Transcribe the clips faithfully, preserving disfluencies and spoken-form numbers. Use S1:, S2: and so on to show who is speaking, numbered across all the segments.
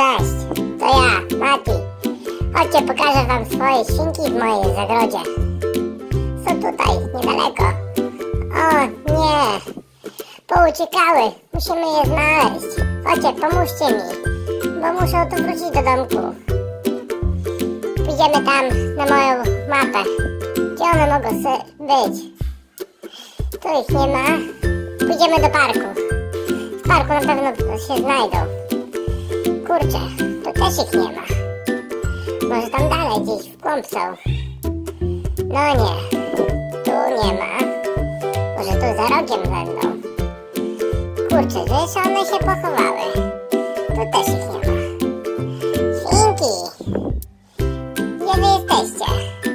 S1: Cześć, to ja, Mati. Chodźcie, pokażę wam swoje świnki w mojej zagrodzie. Są tutaj, niedaleko. O nie, pouciekały. Musimy je znaleźć. Chodźcie, pomóżcie mi, bo muszę tu wrócić do domku. Pójdziemy tam na moją mapę. Gdzie one mogą być? Tu ich nie ma. Pójdziemy do parku. W parku na pewno się znajdą. Kurczę, tu też ich nie ma. Może tam dalej gdzieś w głąb są. No nie, tu nie ma. Może tu za rogiem będą. Kurczę, gdzieś one się pochowały. Tu też ich nie ma. Świnki! Gdzie wy jesteście?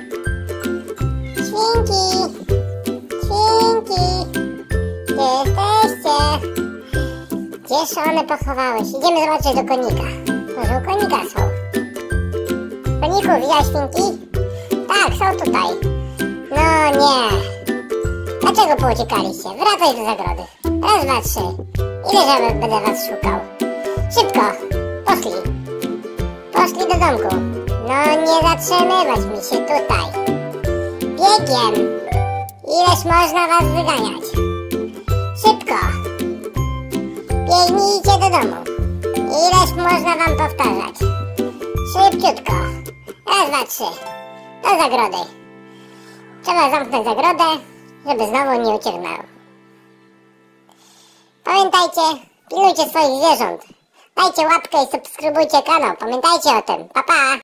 S1: Świnki! Świnki! Gdzie jesteście? Gdzież one pochowały się? Idziemy zobaczyć do konika. Może u konika są. Koniku, widziałeś świnki? Tak, są tutaj. No nie. Dlaczego pouciekaliście? Wracaj do zagrody. Raz, dwa, trzy. Ile że będę was szukał? Szybko. Poszli. Poszli do domku. No nie zatrzymywać mi się tutaj. Biegiem. Ileż można was wyganiać? Szybko. Biegnijcie do domu. Ileż można wam powtarzać? Szybciutko. Raz, dwa, trzy. Do zagrody. Trzeba zamknąć zagrodę, żeby znowu nie ucieknęło. Pamiętajcie, pilnujcie swoich zwierząt. Dajcie łapkę i subskrybujcie kanał. Pamiętajcie o tym. Pa, pa!